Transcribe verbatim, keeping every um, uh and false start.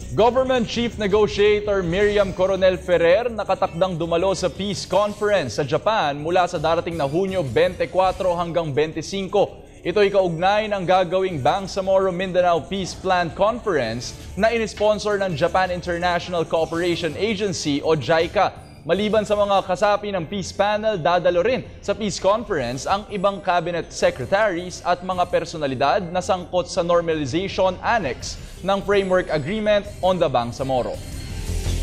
Government Chief Negotiator Miriam Coronel Ferrer nakatakdang dumalo sa Peace Conference sa Japan mula sa darating na Hunyo twenty-four hanggang twenty-five. Ito ay kaugnay ng gagawing Bangsamoro Mindanao Peace Plan Conference na inisponsor ng Japan International Cooperation Agency o JICA. Maliban sa mga kasapi ng Peace Panel, dadalo rin sa Peace Conference ang ibang cabinet secretaries at mga personalidad na sangkot sa Normalization Annex ng Framework Agreement on the Bangsamoro.